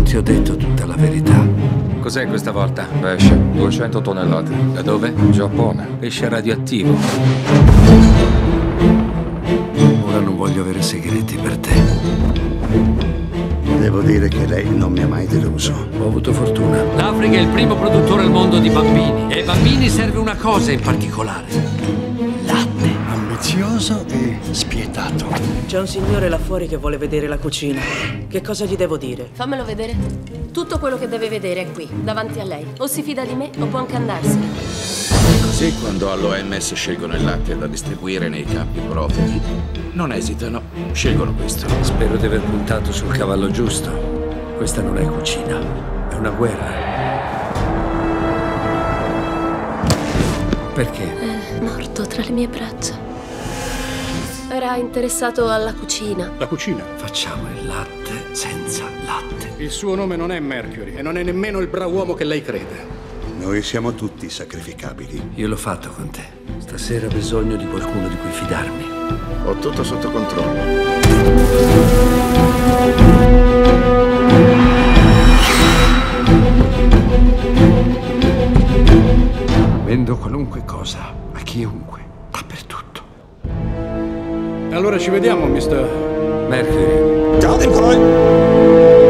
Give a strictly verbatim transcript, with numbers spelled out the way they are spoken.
ti ho detto tutta la verità. Cos'è questa volta? Pesce, duecento tonnellate. Da dove? Giappone. Pesce radioattivo. Ora non voglio avere segreti per te. Devo dire che lei non mi ha mai deluso. Ho avuto fortuna. L'Africa è il primo produttore al mondo di bambini. E ai bambini serve una cosa in particolare. Latte. Ambizioso e spietato. C'è un signore là fuori che vuole vedere la cucina. Che cosa gli devo dire? Fammelo vedere. Tutto quello che deve vedere è qui, davanti a lei. O si fida di me o può anche andarsene. Così quando all'O M S scelgono il latte da distribuire nei campi profughi, non esitano, scelgono questo. Spero di aver puntato sul cavallo giusto. Questa non è cucina, è una guerra. Perché? È morto tra le mie braccia. Era interessato alla cucina. La cucina? Facciamo il latte senza latte. Il suo nome non è Mercury e non è nemmeno il brav'uomo che lei crede. Noi siamo tutti sacrificabili. Io l'ho fatto con te. Stasera ho bisogno di qualcuno di cui fidarmi. Ho tutto sotto controllo. Vendo qualunque cosa, a chiunque, dappertutto. Allora ci vediamo, mister Mercury. Ciao,